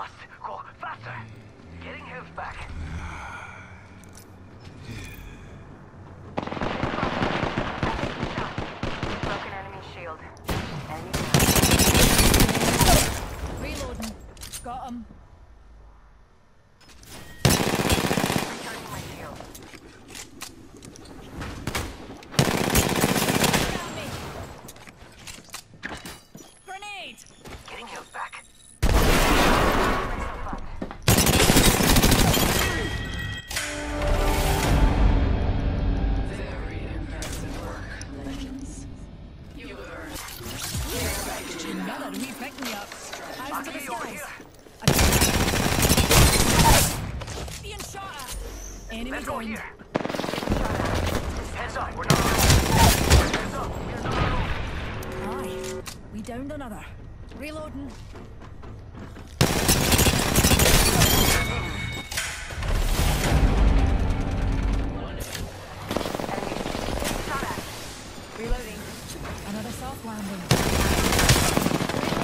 must go faster. Getting health back. Broken enemy shield. Enemy. Reloading. Got him. Recharging my shield. Got me. Grenade. Getting health back. Myself up. Very impressive work, Legends. You have earned Another wee pick me up. Eyes to the Aki, over skies. here. Being shot at. Enemy Let's go down. here. Heads up, we're not alone. Heads up, we're not alone. Aye. We downed another. Reloading. Shot at. Reloading. Another soft landing.